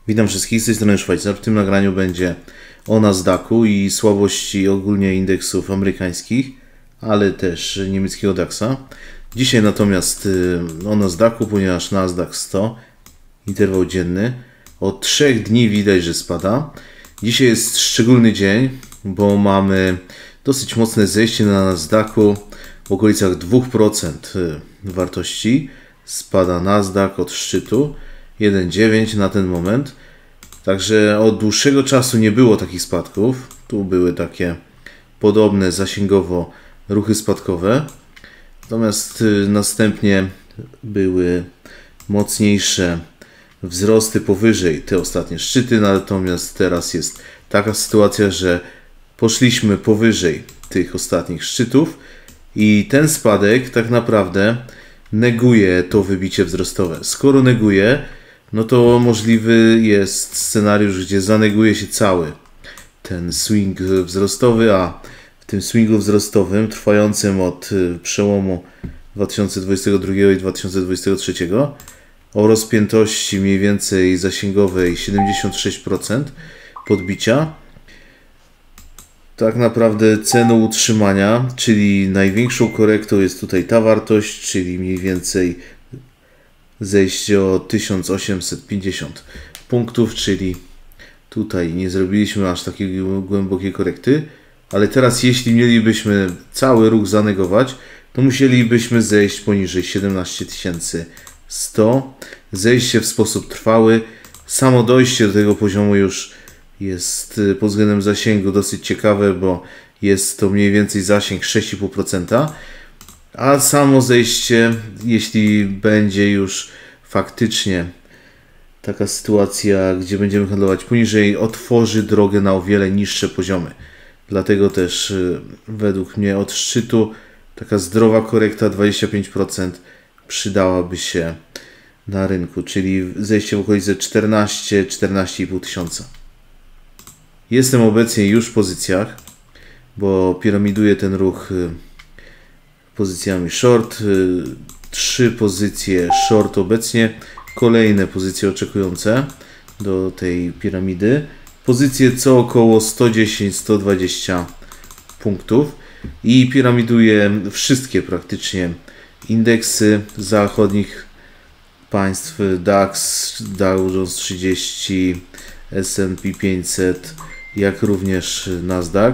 Witam wszystkich, z tej strony Szwajcar. W tym nagraniu będzie o Nasdaqu i słabości ogólnie indeksów amerykańskich, ale też niemieckiego DAX-a. Dzisiaj natomiast o Nasdaqu, ponieważ Nasdaq 100, interwał dzienny, od 3 dni widać, że spada. Dzisiaj jest szczególny dzień, bo mamy dosyć mocne zejście na Nasdaqu w okolicach 2% wartości. Spada Nasdaq od szczytu 1,9 na ten moment. Także od dłuższego czasu nie było takich spadków. Tu były takie podobne zasięgowo ruchy spadkowe. Natomiast następnie były mocniejsze wzrosty powyżej te ostatnie szczyty. Natomiast teraz jest taka sytuacja, że poszliśmy powyżej tych ostatnich szczytów i ten spadek tak naprawdę neguje to wybicie wzrostowe. Skoro neguje, no to możliwy jest scenariusz, gdzie zaneguje się cały ten swing wzrostowy, a w tym swingu wzrostowym trwającym od przełomu 2022 i 2023 o rozpiętości mniej więcej zasięgowej 76% podbicia, tak naprawdę ceną utrzymania, czyli największą korektą jest tutaj ta wartość, czyli mniej więcej zejście o 1850 punktów, czyli tutaj nie zrobiliśmy aż takiej głębokiej korekty, ale teraz jeśli mielibyśmy cały ruch zanegować, to musielibyśmy zejść poniżej 17100, zejście w sposób trwały. Samo dojście do tego poziomu już jest pod względem zasięgu dosyć ciekawe, bo jest to mniej więcej zasięg 6,5%, a samo zejście, jeśli będzie już faktycznie taka sytuacja, gdzie będziemy handlować poniżej, otworzy drogę na o wiele niższe poziomy. Dlatego też według mnie od szczytu taka zdrowa korekta 25% przydałaby się na rynku, czyli zejście w okolice 14-14,5 tysiąca. Jestem obecnie już w pozycjach, bo piramiduję ten ruch pozycjami short. 3 pozycje short obecnie, kolejne pozycje oczekujące do tej piramidy. Pozycje co około 110-120 punktów i piramiduję wszystkie praktycznie indeksy zachodnich państw, DAX, Dow Jones 30, S&P 500, jak również Nasdaq.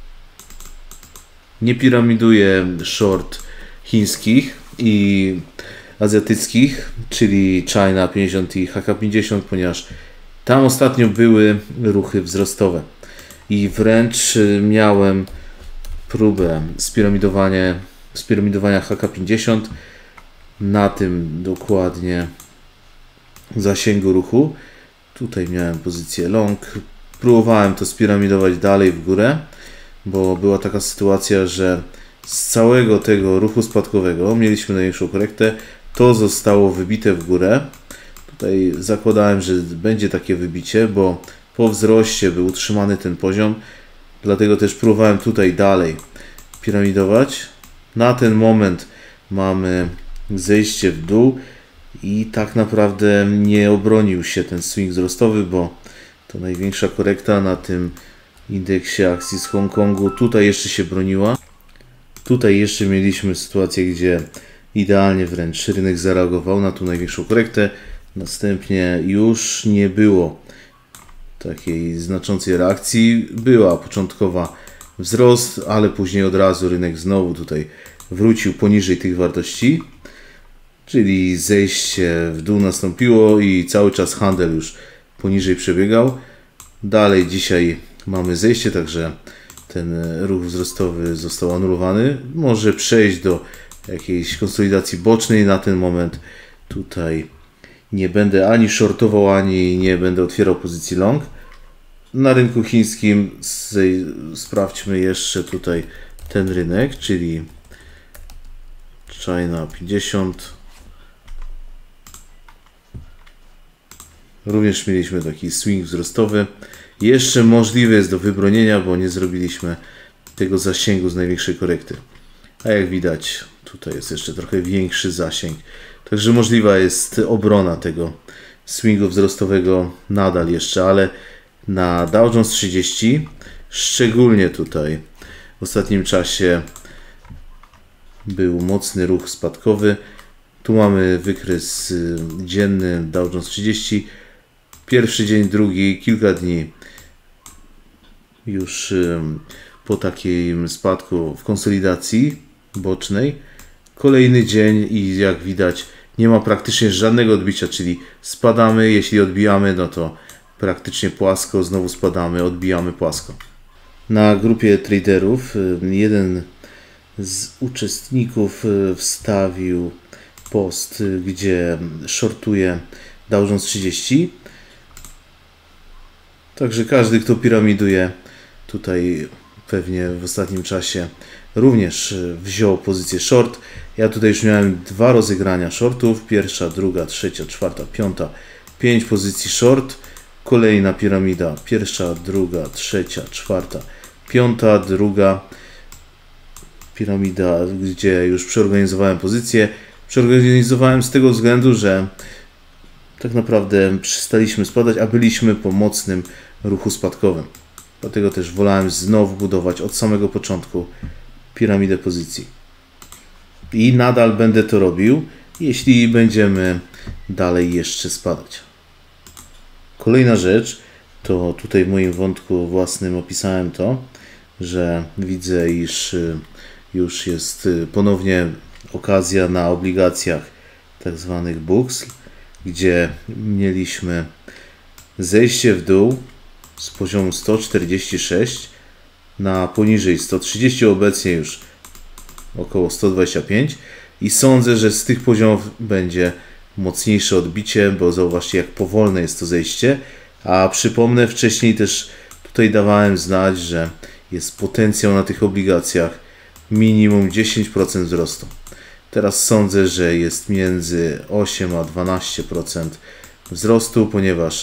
Nie piramiduję short chińskich i azjatyckich, czyli China 50 i HK50, ponieważ tam ostatnio były ruchy wzrostowe i wręcz miałem próbę spiramidowania HK50 na tym dokładnie zasięgu ruchu. Tutaj miałem pozycję long, próbowałem to spiramidować dalej w górę, bo była taka sytuacja, że z całego tego ruchu spadkowego mieliśmy największą korektę, to zostało wybite w górę. Tutaj zakładałem, że będzie takie wybicie, bo po wzroście był utrzymany ten poziom, dlatego też próbowałem tutaj dalej piramidować. Na ten moment mamy zejście w dół i tak naprawdę nie obronił się ten swing wzrostowy, bo to największa korekta na tym indeksie akcji z Hongkongu tutaj jeszcze się broniła. Tutaj jeszcze mieliśmy sytuację, gdzie idealnie wręcz rynek zareagował na tą największą korektę. Następnie już nie było takiej znaczącej reakcji. Była początkowa wzrost, ale później od razu rynek znowu tutaj wrócił poniżej tych wartości. Czyli zejście w dół nastąpiło i cały czas handel już poniżej przebiegał. Dalej dzisiaj mamy zejście, także ten ruch wzrostowy został anulowany. Może przejść do jakiejś konsolidacji bocznej. Na ten moment tutaj nie będę ani shortował, ani nie będę otwierał pozycji long. Na rynku chińskim sprawdźmy jeszcze tutaj ten rynek, czyli China 50. Również mieliśmy taki swing wzrostowy. Jeszcze możliwe jest do wybronienia, bo nie zrobiliśmy tego zasięgu z największej korekty. A jak widać, tutaj jest jeszcze trochę większy zasięg. Także możliwa jest obrona tego swingu wzrostowego nadal jeszcze, ale na Dow Jones 30, szczególnie tutaj w ostatnim czasie był mocny ruch spadkowy. Tu mamy wykres dzienny Dow Jones 30. Pierwszy dzień, drugi, kilka dni już po takim spadku w konsolidacji bocznej. Kolejny dzień i jak widać nie ma praktycznie żadnego odbicia, czyli spadamy, jeśli odbijamy, no to praktycznie płasko, znowu spadamy, odbijamy płasko. Na grupie traderów jeden z uczestników wstawił post, gdzie shortuje Dow Jones 30. Także każdy, kto piramiduje tutaj pewnie w ostatnim czasie również wziął pozycję short. Ja tutaj już miałem 2 rozegrania shortów. Pierwsza, druga, trzecia, czwarta, piąta. 5 pozycji short. Kolejna piramida. Pierwsza, druga, trzecia, czwarta, piąta, druga piramida, gdzie już przeorganizowałem pozycję. Przeorganizowałem z tego względu, że tak naprawdę przestaliśmy spadać, a byliśmy po mocnym ruchu spadkowym. Dlatego też wolałem znowu budować od samego początku piramidę pozycji. I nadal będę to robił, jeśli będziemy dalej jeszcze spadać. Kolejna rzecz, to tutaj w moim wątku własnym opisałem to, że widzę, iż już jest ponownie okazja na obligacjach tak zwanych books, gdzie mieliśmy zejście w dół z poziomu 146 na poniżej 130, obecnie już około 125 i sądzę, że z tych poziomów będzie mocniejsze odbicie, bo zauważcie, jak powolne jest to zejście, a przypomnę, wcześniej też tutaj dawałem znać, że jest potencjał na tych obligacjach minimum 10% wzrostu. Teraz sądzę, że jest między 8 a 12% wzrostu, ponieważ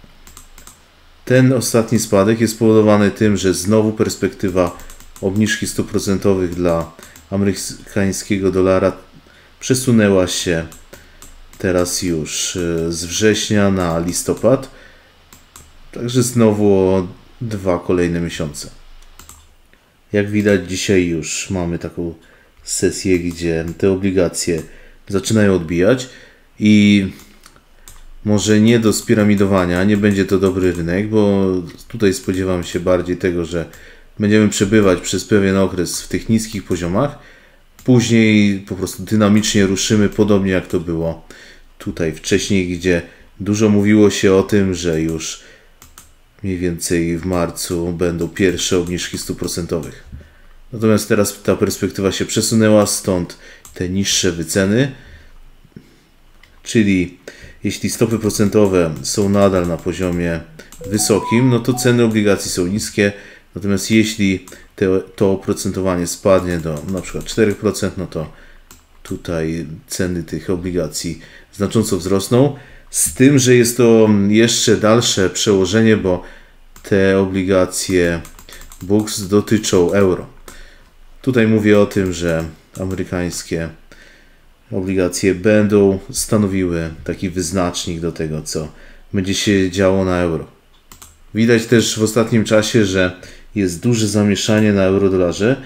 ten ostatni spadek jest spowodowany tym, że znowu perspektywa obniżki stóp procentowych dla amerykańskiego dolara przesunęła się teraz już z września na listopad. Także znowu o 2 kolejne miesiące. Jak widać, dzisiaj już mamy taką sesję, gdzie te obligacje zaczynają odbijać i może nie do spiramidowania, nie będzie to dobry rynek, bo tutaj spodziewam się bardziej tego, że będziemy przebywać przez pewien okres w tych niskich poziomach. Później po prostu dynamicznie ruszymy, podobnie jak to było tutaj wcześniej, gdzie dużo mówiło się o tym, że już mniej więcej w marcu będą pierwsze obniżki stóp procentowych. Natomiast teraz ta perspektywa się przesunęła, stąd te niższe wyceny, czyli jeśli stopy procentowe są nadal na poziomie wysokim, no to ceny obligacji są niskie, natomiast jeśli to oprocentowanie spadnie do na przykład 4%, no to tutaj ceny tych obligacji znacząco wzrosną, z tym, że jest to jeszcze dalsze przełożenie, bo te obligacje books dotyczą euro. Tutaj mówię o tym, że amerykańskie obligacje będą stanowiły taki wyznacznik do tego, co będzie się działo na euro. Widać też w ostatnim czasie, że jest duże zamieszanie na euro-dolarze,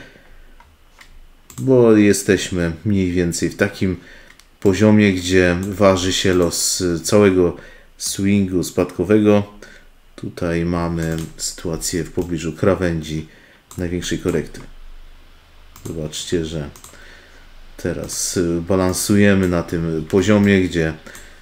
bo jesteśmy mniej więcej w takim poziomie, gdzie waży się los całego swingu spadkowego. Tutaj mamy sytuację w pobliżu krawędzi największej korekty. Zobaczcie, że teraz balansujemy na tym poziomie, gdzie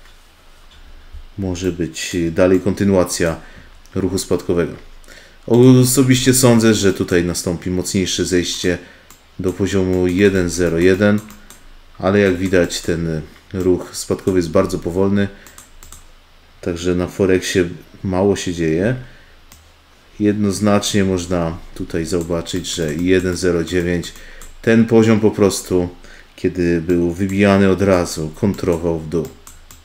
może być dalej kontynuacja ruchu spadkowego. Osobiście sądzę, że tutaj nastąpi mocniejsze zejście do poziomu 1.01, ale jak widać ten ruch spadkowy jest bardzo powolny, także na Forexie mało się dzieje. Jednoznacznie można tutaj zobaczyć, że 1.09 ten poziom po prostu, kiedy był wybijany od razu, kontrował w dół.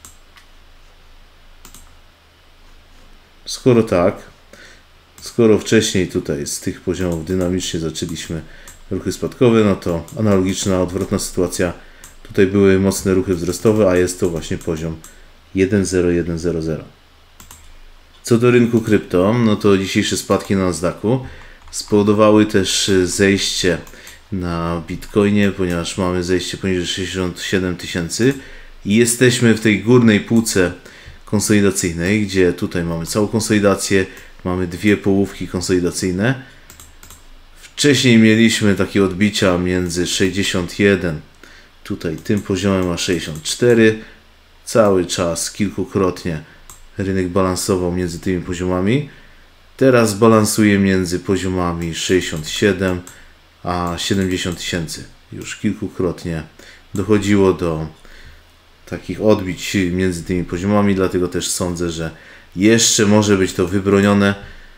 Skoro tak, skoro wcześniej tutaj z tych poziomów dynamicznie zaczęliśmy ruchy spadkowe, no to analogiczna, odwrotna sytuacja. Tutaj były mocne ruchy wzrostowe, a jest to właśnie poziom 10100. Co do rynku krypto, no to dzisiejsze spadki na Nasdaqu spowodowały też zejście na Bitcoinie, ponieważ mamy zejście poniżej 67 000 i jesteśmy w tej górnej półce konsolidacyjnej, gdzie tutaj mamy całą konsolidację, mamy dwie połówki konsolidacyjne. Wcześniej mieliśmy takie odbicia między 61, tutaj tym poziomem, a 64. Cały czas, kilkukrotnie rynek balansował między tymi poziomami. Teraz balansuje między poziomami 67 a 70 000. Już kilkukrotnie dochodziło do takich odbić między tymi poziomami, dlatego też sądzę, że jeszcze może być to wybronione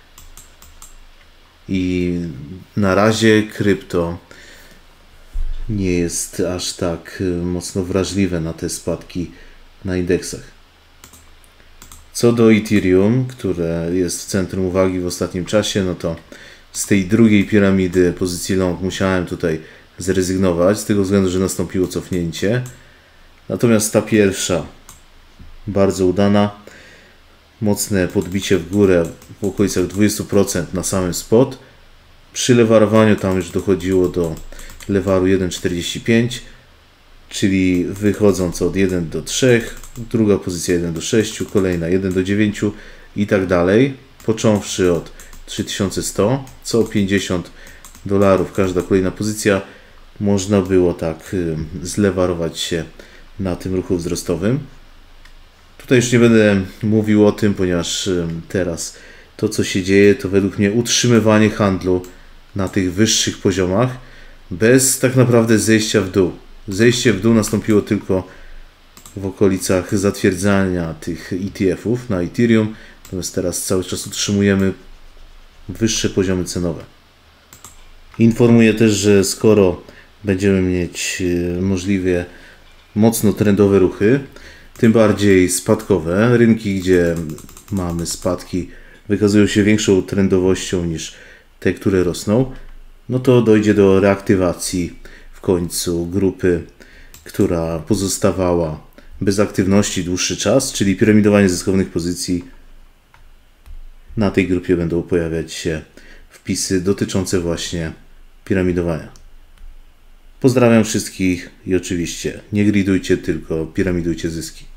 i na razie krypto nie jest aż tak mocno wrażliwe na te spadki na indeksach. Co do Ethereum, które jest w centrum uwagi w ostatnim czasie, no to z tej drugiej piramidy pozycji long musiałem tutaj zrezygnować, z tego względu, że nastąpiło cofnięcie. Natomiast ta pierwsza, bardzo udana, mocne podbicie w górę w okolicach 20% na samym spot. Przy lewarowaniu tam już dochodziło do lewaru 1,45, czyli wychodząc od 1 do 3, druga pozycja 1 do 6, kolejna 1 do 9 i tak dalej, począwszy od 3100, co $50 każda kolejna pozycja, można było tak zlewarować się na tym ruchu wzrostowym. Tutaj już nie będę mówił o tym, ponieważ teraz to, co się dzieje, to według mnie utrzymywanie handlu na tych wyższych poziomach bez tak naprawdę zejścia w dół. Zejście w dół nastąpiło tylko w okolicach zatwierdzania tych ETF-ów na Ethereum, natomiast teraz cały czas utrzymujemy wyższe poziomy cenowe. Informuję też, że skoro będziemy mieć możliwie mocno trendowe ruchy, tym bardziej spadkowe, rynki, gdzie mamy spadki, wykazują się większą trendowością niż te, które rosną, no to dojdzie do reaktywacji w końcu grupy, która pozostawała bez aktywności dłuższy czas, czyli piramidowanie zyskownych pozycji. Na tej grupie będą pojawiać się wpisy dotyczące właśnie piramidowania. Pozdrawiam wszystkich i oczywiście nie gridujcie, tylko piramidujcie zyski.